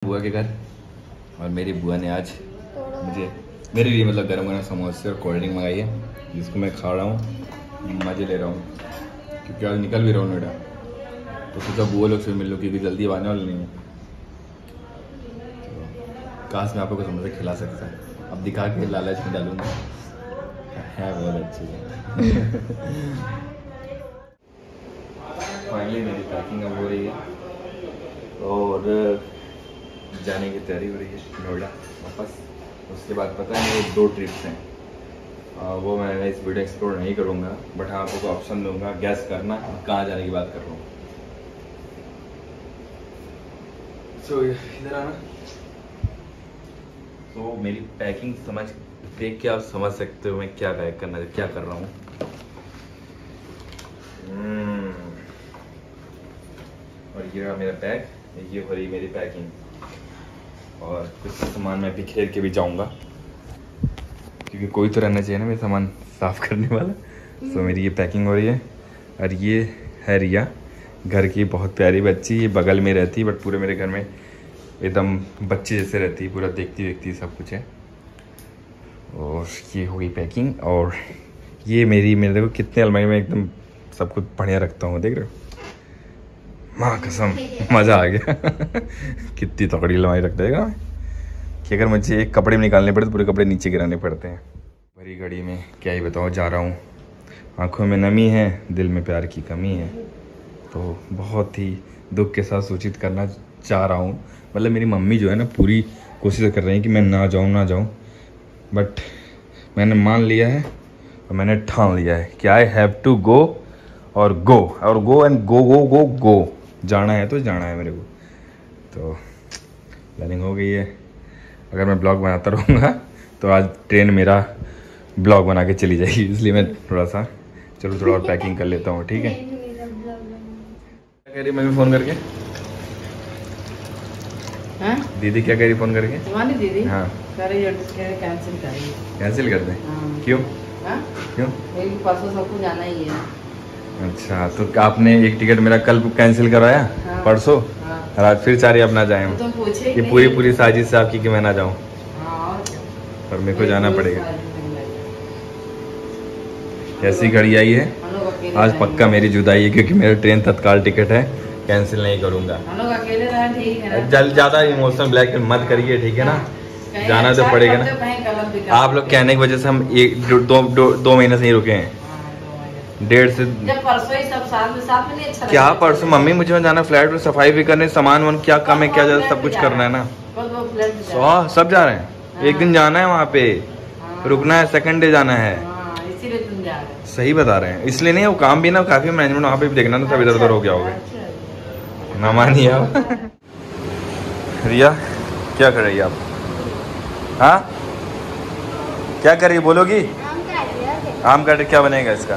बुआ के घर और मेरी बुआ ने आज मुझे मेरे लिए मतलब गर्म गर्म समोसे और कोल्ड ड्रिंक मंगाई है, जिसको मैं खा रहा हूँ, मज़े ले रहा हूँ क्योंकि आज निकल भी रहा हूँ नोएडा। तो सोचा बुआ लोग से मिल लो क्योंकि जल्दी आने वाले नहीं है। तो काश मैं आपको कुछ समोसे खिला सकता है, अब दिखा के लालच में डालूंगा। है बहुत अच्छी है। फाइनली मेरी पैकिंग अब हो रही है और जाने की तैयारी हो रही है नोएडा वापस। उसके बाद पता है मेरे 2 ट्रिप्स हैं, वो मैं इस वीडियो एक्सप्लोर नहीं करूँगा, बट हाँ आपको ऑप्शन दूंगा, गैस करना कहाँ जाने की बात कर रहा हूँ। सो इधर आना। तो मेरी पैकिंग समझ देख के आप समझ सकते हो मैं क्या पैक करना क्या कर रहा हूँ। और ये रहा मेरा पैक, ये हो रही मेरी पैकिंग। और कुछ सामान मैं बिखेर के भी जाऊंगा क्योंकि कोई तो रहना चाहिए ना मेरा सामान साफ करने वाला। तो मेरी ये पैकिंग हो रही है। और ये है रिया, घर की बहुत प्यारी बच्ची, ये बगल में रहती है बट पूरे मेरे घर में एकदम बच्चे जैसे रहती है, पूरा देखती देखती सब कुछ है। और ये हो गई पैकिंग। और ये मेरे देखो कितने अलमारी में एकदम सब कुछ बढ़िया रखता हूँ, देख रहे हो, माँ कसम मज़ा आ गया। कितनी तकड़ी अलमारी रख देगा कि अगर मुझे एक कपड़े में निकालने पड़े तो पूरे कपड़े नीचे गिराने पड़ते हैं। भरी घड़ी में क्या ही बताओ, जा रहा हूँ, आंखों में नमी है, दिल में प्यार की कमी है। तो बहुत ही दुख के साथ सूचित करना चाह रहा हूँ, मतलब मेरी मम्मी जो है ना पूरी कोशिश कर रही है कि मैं ना जाऊँ, बट मैंने मान लिया है और मैंने ठान लिया है कि आई हैव टू गो और गो एंड गो। जाना है तो जाना है मेरे को। तो प्लानिंग हो गई है। अगर मैं ब्लॉग बनाता रहूँगा तो आज ट्रेन मेरा ब्लॉग बना के चली जाएगी, इसलिए मैं थोड़ा और पैकिंग कर लेता हूँ, ठीक है। क्या कह रही मम्मी फ़ोन करके? हाँ? दीदी क्या कह रही फ़ोन करके? तुम्हारी दीदी? हाँ कैंसिल कर दें? हाँ। क्यों? हाँ? क्यों? परसों सबको जाना ही है। अच्छा, तो आपने एक टिकट मेरा कल कैंसिल करवाया? हाँ। परसों? हाँ। और आज फिर चाह रही अपना जाए हम। तो पूछे ये पूरी साजिश से आपकी कि मैं ना जाऊँ। हाँ, और मेरे को जाना पड़ेगा। कैसी घड़ी आई है, आज पक्का मेरी जुदाई है क्योंकि मेरा ट्रेन तत्काल टिकट है, कैंसिल नहीं करूँगा। ज़्यादा इमोशनल ब्लैकमेल मत करिए, ठीक है ना, जाना तो पड़ेगा ना। आप लोग कहने की वजह से हम 2 महीने से ही रुके हैं, 1.5 से। परसों ही सब साथ में नहीं अच्छा क्या परसों? मम्मी मुझे में जाना, फ्लैट में सफाई भी करनी, सामान वान क्या कम है क्या ज़्यादा, सब कुछ करना है ना। सब जा रहे हैं, एक दिन जाना है वहाँ पे, रुकना है, सेकंड डे जाना है, इसीलिए तुम जा रहे हो। सही बता रहे हैं, इसलिए नहीं, वो काम भी ना काफी मैनेजमेंट वहाँ पे भी देखना ना, सब इधर उधर हो गया होगा। ना मानिए आप। रिया क्या कर रही है आप? हाँ क्या कर रही है, बोलोगी? आम काट क्या बनेगा इसका?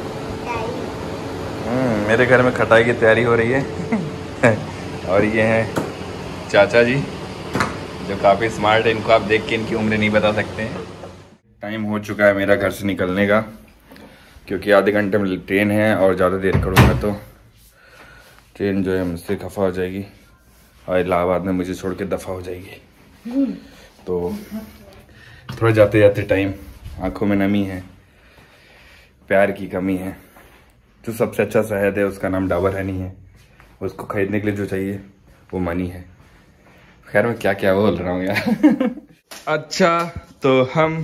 मेरे घर में खटाई की तैयारी हो रही है। और ये हैं चाचा जी जो काफ़ी स्मार्ट है, इनको आप देख के इनकी उम्र नहीं बता सकते हैं। टाइम हो चुका है मेरा घर से निकलने का क्योंकि आधे घंटे में ट्रेन है और ज़्यादा देर करूँगा तो ट्रेन जो है मुझसे खफा हो जाएगी और इलाहाबाद में मुझे छोड़ के दफ़ा हो जाएगी। तो थोड़ा जाते जाते टाइम, आंखों में नमी है, प्यार की कमी है। जो सबसे अच्छा शहद है उसका नाम डाबर हनी है, उसको खरीदने के लिए जो चाहिए वो मनी है। खैर मैं क्या क्या बोल रहा हूँ यार। अच्छा तो हम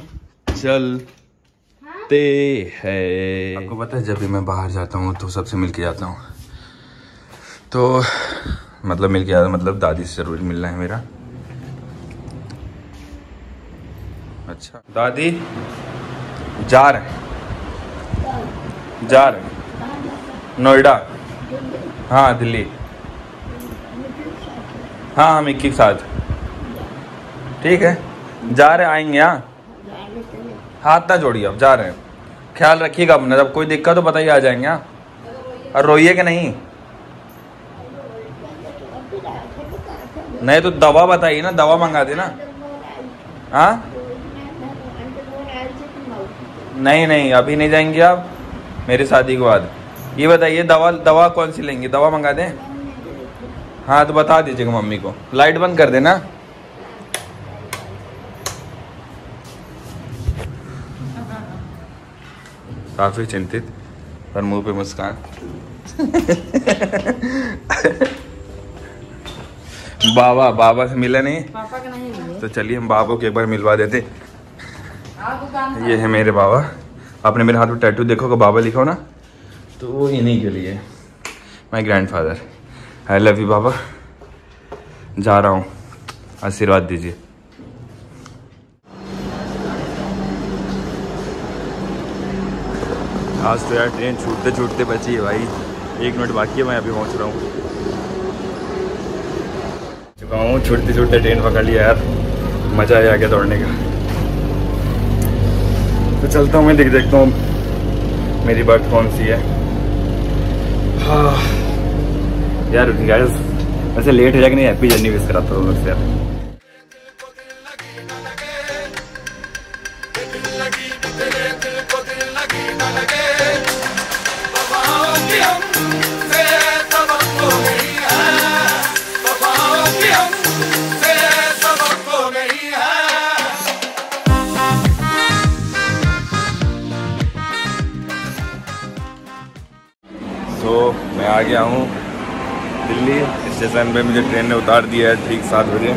चलते हैं। आपको पता है जब भी मैं बाहर जाता हूँ तो सबसे मिल के जाता हूँ, तो मतलब मिल के जाता मतलब दादी से जरूर मिलना है मेरा। अच्छा दादी जा रहे नोएडा? हाँ दिल्ली। हाँ हम एक साथ, ठीक है जा रहे, आएंगे। हाँ हाथ ना जोड़िए, अब जा रहे हैं, ख्याल रखिएगा अपना, जब कोई दिक्कत तो बताइए, आ जाएंगे। हाँ और रोइए कि नहीं? नहीं तो दवा बताइए ना, दवा मंगा देना। हाँ नहीं अभी नहीं जाएंगे आप, मेरी शादी के बाद। ये बताइए दवा कौन सी लेंगे, दवा मंगा दें? हाँ तो बता दीजिएगा मम्मी को, लाइट बंद कर देना। काफी चिंतित पर मुंह पे मुस्कान। बाबा से मिला नहीं, पापा का नहीं मिले। तो चलिए हम बाबा को एक बार मिलवा देते। दुकान ये है मेरे बाबा। आपने मेरे हाथ में टैटू देखो का बाबा लिखा हो ना, तो वो इन्हीं के लिए, my grandfather. I love you बाबा, जा रहा हूँ, आशीर्वाद दीजिए। आज तो यार ट्रेन छूटते छूटते बची है भाई, 1 मिनट बाकी है, मैं अभी पहुँच रहा हूँ। चुका हूँ, छूटते छूटते ट्रेन पकड़ लिया यार, मज़ा आ गया दौड़ने का। तो चलता हूँ मैं, देखता हूँ मेरी बात कौन सी है। हाँ यार गाइस, वैसे लेट हो जाएगा नहीं, हैप्पी जर्नी मिस कराता हूँ लोग से यार। तो मैं आ गया हूँ दिल्ली स्टेशन पे, मुझे ट्रेन ने उतार दिया है ठीक 7 बजे।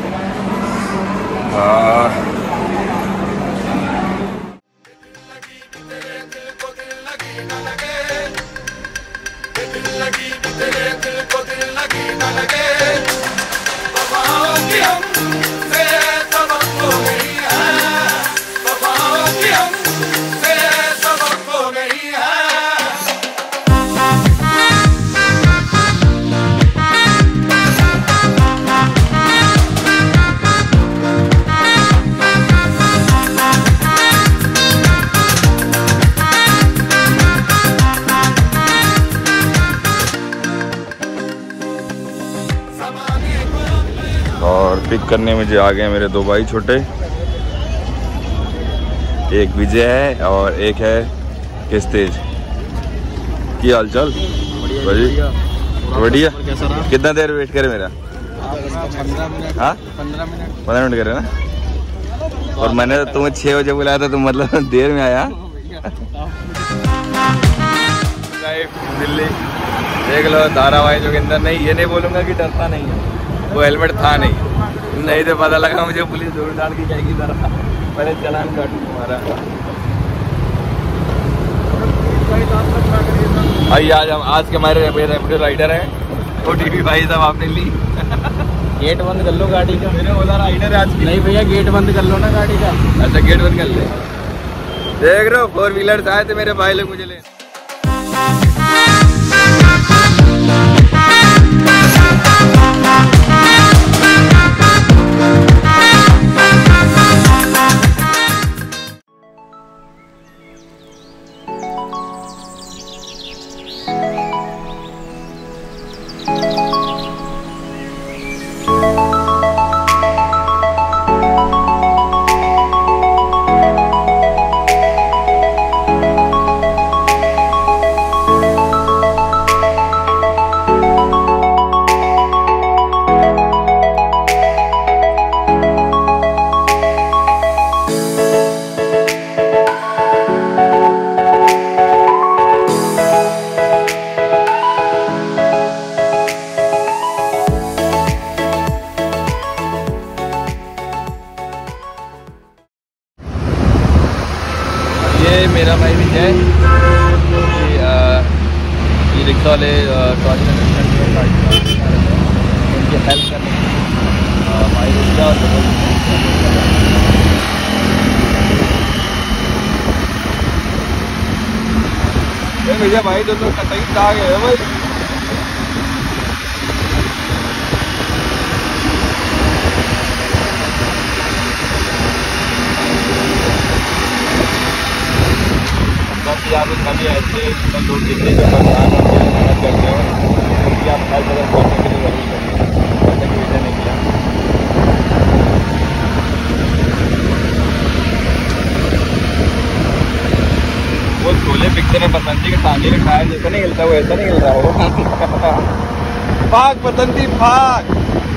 और पिक करने मुझे आ गए मेरे 2 भाई छोटे, एक विजय है और एक है किस्तेज। की हाल चाल? बढ़िया। कितना देर वेट करे मेरा? 15 मिनट करे ना। और मैंने तो तुम्हें 6 बजे बुलाया था, तुम मतलब देर में आया। दिल्ली देख लो, धारावाहिक जो के अंदर नहीं, ये नहीं बोलूंगा कि डरता नहीं है, वो हेलमेट था नहीं तो पता लगा मुझे पुलिस दूर डाल के जाएगी जरा, पहले चलान काटू तुम्हारा। भाई आज के हमारे रेपिडो राइडर हैं OTP भाई साहब, आपने ली। गेट बंद कर लो गाड़ी का। मेरे ओला राइडर है आज की। नहीं भैया, गेट बंद कर लो ना गाड़ी का। अच्छा गेट बंद कर ले। देख रहे हो 4 व्हीलर आए थे मेरे भाई लोग मुझे ले। ये मेरा भाई विजय, ये रिक्शा वाले उनकी हेल्प करने भाई रिक्शा और भैया भाई तो कतई आ गए भाई। आप कभी ऐसे लोग जितने जो परेशान होते हैं मदद करते हो, उनकी आप हर जगह पहुँचने के लिए जरूर करिए, ऐसा कि विजय ने किया। वो छोले पिक्चर में बसंती के टांगे के टायर जैसा नहीं हिलता, वो ऐसा नहीं हिल रहा हो। भाग बसंती भाग।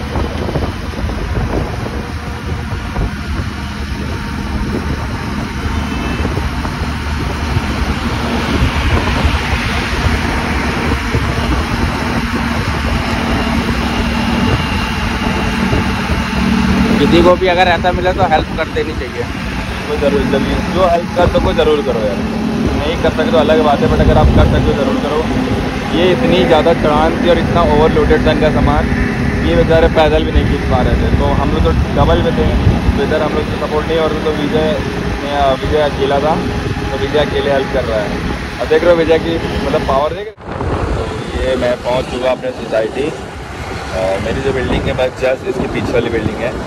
किसी को भी अगर ऐसा मिले तो हेल्प कर देनी चाहिए। तो जरूर जल्दी जो हेल्प कर सको जरूर करो यार। नहीं कर सकते तो अलग बात है, बट अगर आप कर सकते हो जरूर करो। ये इतनी ज़्यादा चढ़ान थी और इतना ओवरलोडेड था इनका सामान, ये बेचारे पैदल भी नहीं खींच पा रहे थे। तो हम लोग तो डबल में थे, तो इधर हम लोग सपोर्ट नहीं हो रहे, तो विजय अकेला था, तो विजय अकेले हेल्प कर रहा है। अब देख रहे हो विजय की मतलब पावर देख। तो ये मैं पहुँच चुका अपने सोसाइटी। मेरी जो बिल्डिंग है बस जस्ट इसके पीछे वाली बिल्डिंग है।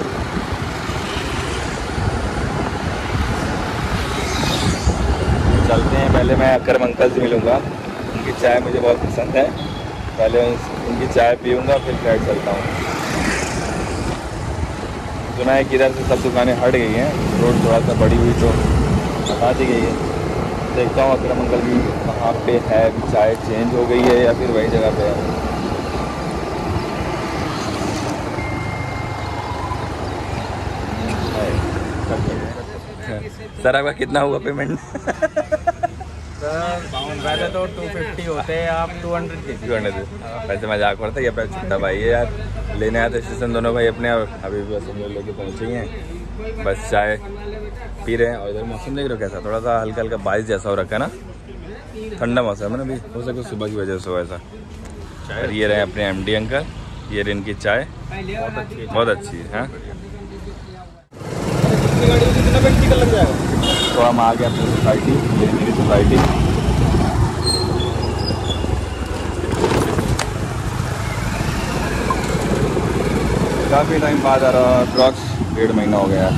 चलते हैं, पहले मैं अकरम अंकल से मिलूँगा, उनकी चाय मुझे बहुत पसंद है। पहले उनकी चाय पीऊँगा फिर फ्लाइट चलता हूँ। सुना है कि इधर से सब दुकानें हट गई हैं, रोड थोड़ा सा बड़ी हुई तो हटा दी गई है। देखता हूँ अकरम अंकल की कहाँ पे है, चाय चेंज हो गई है या फिर वही जगह पे है। सर आपका कितना हुआ पेमेंट? वैसे तो 250 होते हैं, आप 200 के 200। वैसे मजाक करता है, ये अपना छोटा भाई है यार, लेने आए थे स्टेशन दोनों भाई अपने, और अभी बस हम लोग लेके पहुँचे ही हैं। बस चाय पी रहे हैं। और इधर मौसम देख रहे हो कैसा, थोड़ा सा हल्का हल्का बारिश जैसा हो रखा है ना, ठंडा मौसम है ना, अभी हो सके सुबह की वजह से हो ऐसा। और ये रहे अपने MD अंकल, ये रहे इनकी चाय, बहुत अच्छी है। हाँ तो हम आ गए अपनी सोसाइटी, ये मेरी सोसाइटी। काफ़ी टाइम बाद आ रहा, अप्रॉक्स 1.5 महीना हो गया।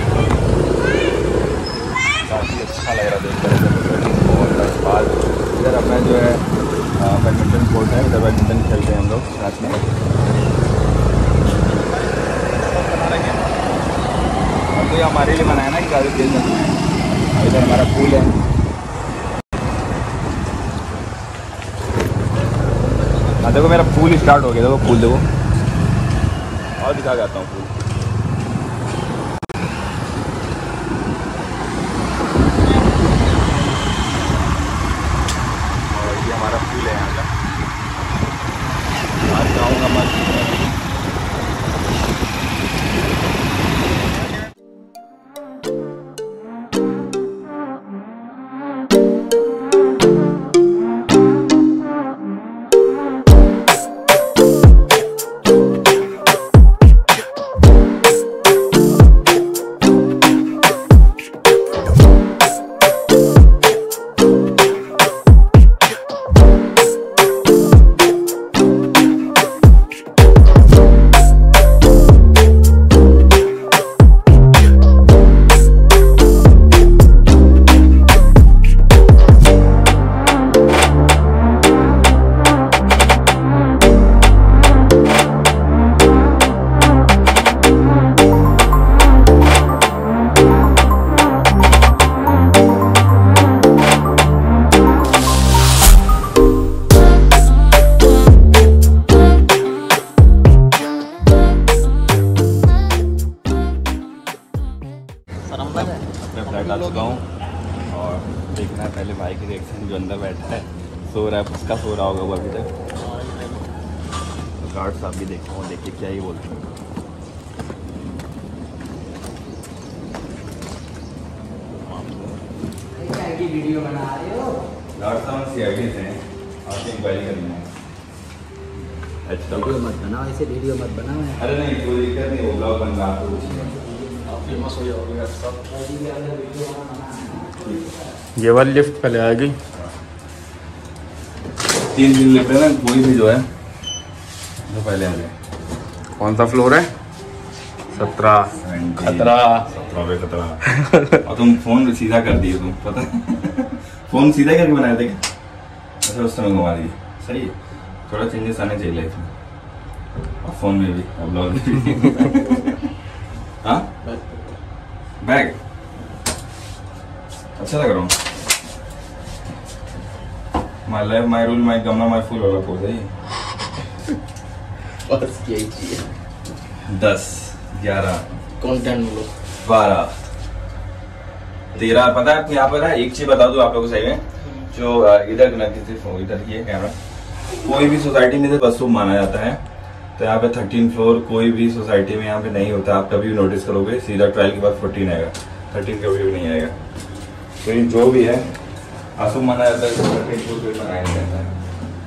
काफ़ी अच्छा लग रहा देखकर। और बाद इधर अपना जो है बैडमिंटन कोर्ट है, इधर बैडमिंटन खेलते हैं हम लोग साथ में। तो ये हमारे लिए बनाया ना कि ज़्यादा खेल सकते हैं। इधर हमारा पूल है। हाँ देखो मेरा पूल स्टार्ट हो गया, देखो पूल देखो, और दिखा जाता हूँ पूल। और ये हमारा पूल है यहाँ का। आज जाऊँगा मस्त। मैं फ्लाइट आ चुका हूँ और देखना है पहले भाई की रिएक्शन, जो अंदर बैठा है सो रहा है, उसका सो रहा होगा वो अभी तक। तो गार्ड साहब भी देखता हूँ, देखिए क्या ही बोलते हैं। वीडियो बना रहे हो? गार्ड साहब CID से हैं, आपसे इंक्वायरी करनी है। अच्छा वीडियो मत बनाओ, ऐसे वीडियो मत बनाओ। अरे नहीं कोई दिक्कत नहीं, वो ब्लॉग बन रहा तो कुछ नहीं, फेमस हो जाओगे सब। ये वाली लिफ्ट पहले आएगी, 3 दिन लिफ्ट है ना, कोई भी जो है जो पहले आ जाए। कौन सा फ्लोर है? 17 खतरा, 17 पे खतरा। और तुम फोन सीधा कर दिए, तुम पता है? फोन सीधा करके बनाए थे क्या? अच्छा उस समय घुमा दिए, सही है। थोड़ा चेंजेस आने चाहिए लाइफ में, और फोन में भी और ब्लॉग में भी। हाँ बैग अच्छा लग रहा हूँ। माई लाइफ माई रूल माई गमला माई फूल वाला पोज है ये। बस यही चाहिए। 10, 11, कंटेंट मिलो 12, 13। पता है यहाँ पर है, एक चीज बता दूं आप लोगों को सही में, जो इधर इधर ये कैमरा, कोई भी सोसाइटी में वॉशरूम माना जाता है, तो यहाँ पे 13 फ्लोर कोई भी सोसाइटी में यहाँ पे नहीं होता। आप कभी भी नोटिस करोगे सीधा ट्रायल के बाद 14 आएगा, 13 कभी भी नहीं आएगा। तो ये जो भी है वॉशरूम माना जाता है, 13 फ्लोर कोई बनाया नहीं जाता है।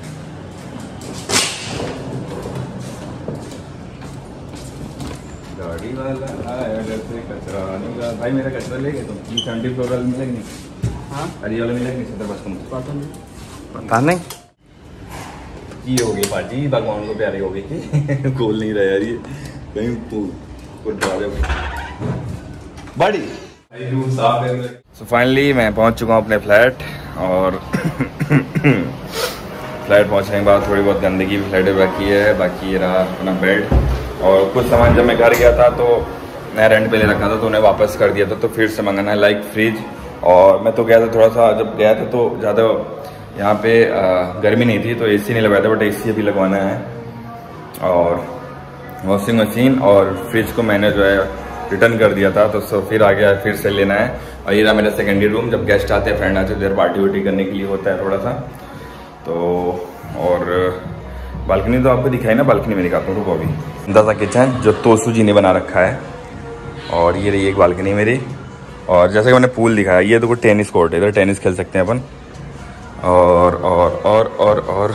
गाड़ी वाला आया घर से कचरा निकाला। भाई मेरा कचरा ले गए तुम? 70 फ्लोर वाले मिलेंगे नहीं? हाँ अरे वाले मिलेंगे नहीं? सत्तर बस तुम पता नहीं की होगी पाजी, भगवान को प्यारी होगी कि खोल नहीं रहा यार ये कहीं कुछ बड़ी। सो फाइनली मैं पहुंच चुका हूं अपने फ्लैट, और फ्लैट पहुंचने के बाद थोड़ी बहुत गंदगी भी फ्लैट में बाकी है। बाकी ये रहा अपना बेड, और कुछ सामान जब मैं घर गया था तो मैं रेंट पे ले रखा था तो उन्हें वापस कर दिया था, तो फिर से मंगाना है, लाइक फ्रिज। और मैं तो गया था थोड़ा सा, जब गया था तो ज़्यादा यहाँ पे गर्मी नहीं थी तो एसी नहीं लगाया था, बट एसी अभी लगवाना है। और वॉशिंग मशीन और फ्रिज को मैंने जो है रिटर्न कर दिया था, तो फिर आ गया फिर से लेना है। और ये रहा मेरा सेकेंडरी रूम, जब गेस्ट आते हैं फ्रेंड आते हैं इधर पार्टी वार्टी करने के लिए होता है थोड़ा सा। तो और बालकनी तो आपको दिखाई ना, बालकनी में दिखाता हूँ रुको अभी। अंदाजा किचन जो तोसू जी ने बना रखा है, और ये रही एक बालकनी मेरी। और जैसे कि मैंने पूल दिखाया, ये तो टेनिस कोर्ट है, इधर टेनिस खेल सकते हैं अपन। और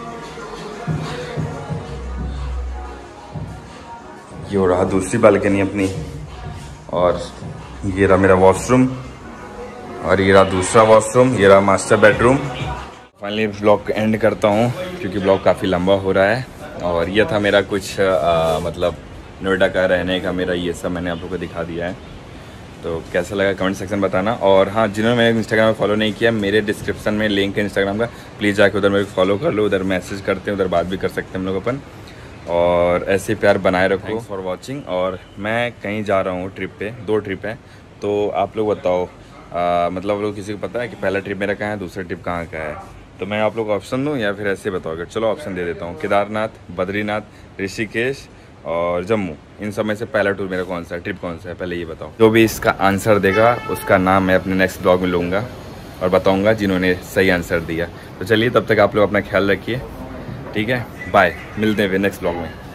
ये हो रहा दूसरी बालकनी अपनी, और ये रहा मेरा वॉशरूम, और ये रहा दूसरा वॉशरूम, ये रहा मास्टर बेडरूम। फाइनली ब्लॉग को एंड करता हूँ क्योंकि ब्लॉग काफ़ी लंबा हो रहा है। और ये था मेरा कुछ मतलब नोएडा का रहने का मेरा, ये सब मैंने आप लोगों को दिखा दिया है। तो कैसा लगा कमेंट सेक्शन बताना। और हाँ, जिन्होंने मेरे इंस्टाग्राम में फॉलो नहीं किया, मेरे डिस्क्रिप्शन में लिंक है इंस्टाग्राम का, प्लीज़ जाके उधर मेरे को फॉलो कर लो, उधर मैसेज करते हैं, उधर बात भी कर सकते हैं हम लोग अपन। और ऐसे प्यार बनाए रखो। Thanks for watching. और मैं कहीं जा रहा हूँ ट्रिप पे, 2 ट्रिप है, तो आप लोग बताओ मतलब आप लोग किसी को पता है कि पहला ट्रिप मेरा कहाँ है, दूसरा ट्रिप कहाँ का है? तो मैं आप लोग को ऑप्शन दूँ या फिर ऐसे बताओगे? चलो ऑप्शन दे देता हूँ, केदारनाथ, बद्रीनाथ, ऋषिकेश और जम्मू। इन सब में से पहला टूर मेरा कौन सा है, ट्रिप कौन सा है, पहले ये बताओ। जो भी इसका आंसर देगा उसका नाम मैं अपने नेक्स्ट ब्लॉग में लूँगा और बताऊँगा जिन्होंने सही आंसर दिया। तो चलिए तब तक आप लोग अपना ख्याल रखिए, ठीक है, बाय, मिलते हैं फिर नेक्स्ट ब्लॉग में।